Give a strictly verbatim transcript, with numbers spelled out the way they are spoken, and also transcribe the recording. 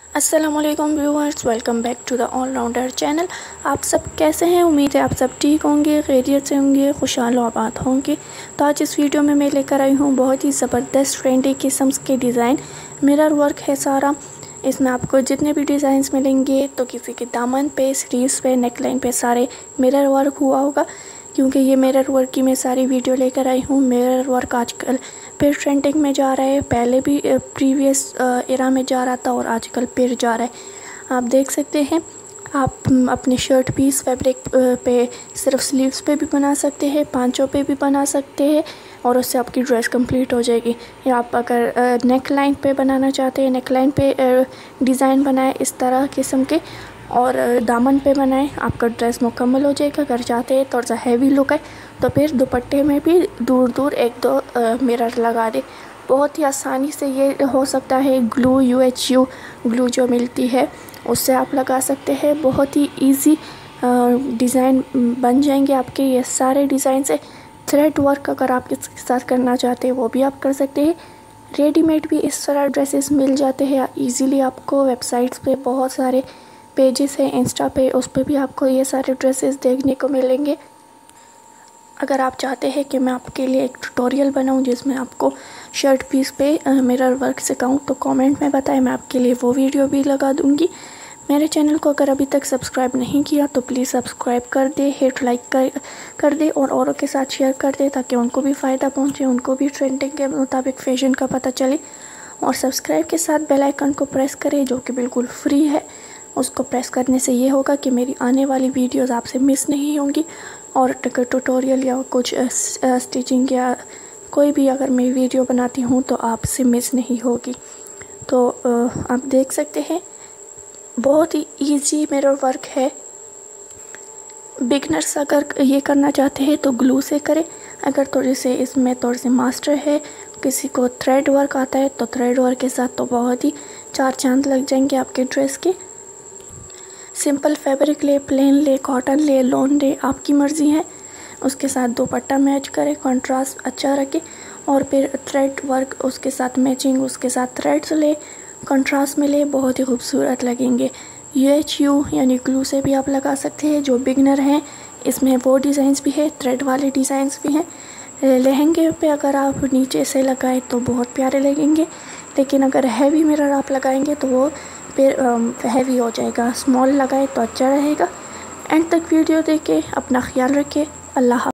अस्सलामुअलैकुम viewers, welcome back to the all rounder channel. आप सब कैसे हैं? उम्मीद है आप सब ठीक होंगे, खैरियत से होंगे, खुशहाल आबाद होंगे। तो आज इस वीडियो में मैं लेकर आई हूँ बहुत ही ज़बरदस्त ट्रेंडी किस्म के डिज़ाइन। मिरर वर्क है सारा। इसमें आपको जितने भी डिज़ाइंस मिलेंगे तो किसी के दामन पे, स्लीव्स पे, नेकलाइन पे सारे मिरर वर्क हुआ होगा, क्योंकि ये मिरर वर्क की मैं सारी वीडियो लेकर आई हूँ। मिरर वर्क आजकल फिर ट्रेंडिंग में जा रहा है, पहले भी प्रीवियस एरा में जा रहा था और आजकल फिर जा रहा है। आप देख सकते हैं, आप अपने शर्ट पीस फैब्रिक पे सिर्फ स्लीव्स पे भी बना सकते हैं, पांचों पे भी बना सकते हैं और उससे आपकी ड्रेस कंप्लीट हो जाएगी। या आप अगर नेक लाइन पे बनाना चाहते हैं, नेक लाइन पे डिज़ाइन बनाए इस तरह किस्म के और दामन पे बनाए, आपका ड्रेस मुकम्मल हो जाएगा। अगर चाहते हैं थोड़ा सा हैवी लुक है तो फिर दुपट्टे में भी दूर दूर एक दो मिरर लगा दे। बहुत ही आसानी से ये हो सकता है। Glue U H U glue जो मिलती है उससे आप लगा सकते हैं। बहुत ही इजी डिज़ाइन बन जाएंगे आपके ये सारे डिज़ाइन से। थ्रेड वर्क अगर आप इसके साथ करना चाहते हैं वो भी आप कर सकते हैं। रेडीमेड भी इस तरह ड्रेसेस मिल जाते हैं ईज़िली आपको। वेबसाइट्स पे बहुत सारे पेजेस हैं, इंस्टा पे, उस पर भी आपको ये सारे ड्रेसेस देखने को मिलेंगे। अगर आप चाहते हैं कि मैं आपके लिए एक ट्यूटोरियल बनाऊं जिसमें आपको शर्ट पीस पे मिरर वर्क सिखाऊं तो कमेंट में बताएं, मैं आपके लिए वो वीडियो भी लगा दूंगी। मेरे चैनल को अगर अभी तक सब्सक्राइब नहीं किया तो प्लीज़ सब्सक्राइब कर दे, हिट लाइक कर कर दे और औरों के साथ शेयर कर दे ताकि उनको भी फ़ायदा पहुँचे, उनको भी ट्रेंडिंग के मुताबिक फैशन का पता चले। और सब्सक्राइब के साथ बेल आइकन को प्रेस करें जो कि बिल्कुल फ्री है। उसको प्रेस करने से ये होगा कि मेरी आने वाली वीडियोस आपसे मिस नहीं होंगी और ट्यूटोरियल या कुछ स्टिचिंग या कोई भी अगर मैं वीडियो बनाती हूँ तो आपसे मिस नहीं होगी। तो आप देख सकते हैं, बहुत ही इजी मिरर वर्क है। बिगनर्स अगर ये करना चाहते हैं तो ग्लू से करें। अगर थोड़े से इसमें थोड़े से मास्टर है, किसी को थ्रेड वर्क आता है तो थ्रेड वर्क के साथ तो बहुत ही चार चांद लग जाएंगे आपके ड्रेस के। सिंपल फैब्रिक ले, प्लेन ले, कॉटन ले, लॉन ले, आपकी मर्ज़ी है। उसके साथ दुपट्टा मैच करें, कंट्रास्ट अच्छा रखें और फिर थ्रेड वर्क उसके साथ मैचिंग, उसके साथ थ्रेड्स ले, कंट्रास्ट में ले, बहुत ही खूबसूरत लगेंगे। यू एच यू यानी ग्लू से भी आप लगा सकते हैं। जो बिगनर हैं इसमें वो डिज़ाइंस भी है, थ्रेड वाले डिज़ाइंस भी हैं। लहंगे पे अगर आप नीचे से लगाएं तो बहुत प्यारे लगेंगे, लेकिन अगर हैवी मिरर आप लगाएंगे तो वो फिर हैवी हो जाएगा। स्मॉल लगाए तो अच्छा रहेगा। एंड तक वीडियो देखें, अपना ख्याल रखें। अल्लाह।